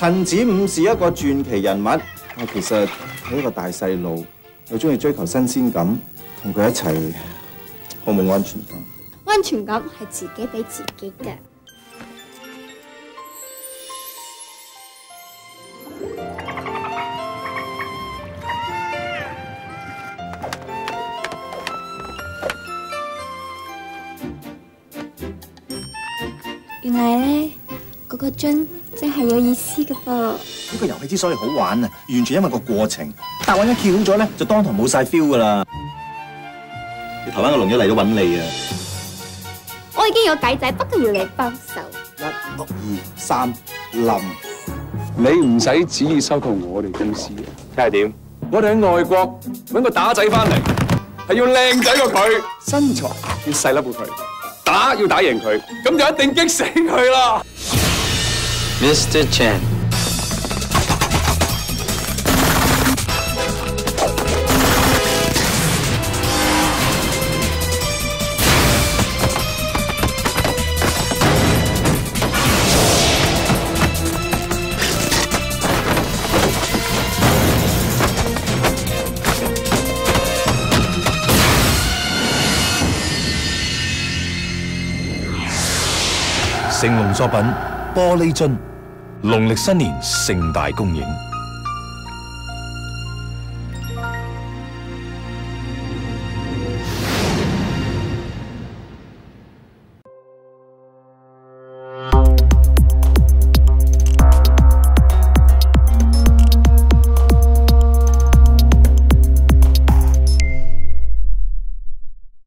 陳子午是一個傳奇人物，但其實係一個大細路，又中意追求新鮮感，同佢一齊好冇安全感。 安全感係自己俾自己嘅。原來咧，嗰個樽真係有意思嘅噃。呢個遊戲之所以好玩啊，完全因為個過程。答案一翹咗咧，就當堂冇晒 feel 噶啦。你台灣嘅龍一嚟都揾你啊！ 我已經有計仔，不過要你幫手。 1、2、3，冧。 你唔使旨意收購我哋公司嘅，睇係點？我哋喺外國揾個打仔翻嚟，係要靚仔過佢，身材要細粒過佢。打要打贏佢，咁就一定激死佢啦 ，Mr. Chen。 成龍作品《玻璃樽》，農曆新年盛大公映。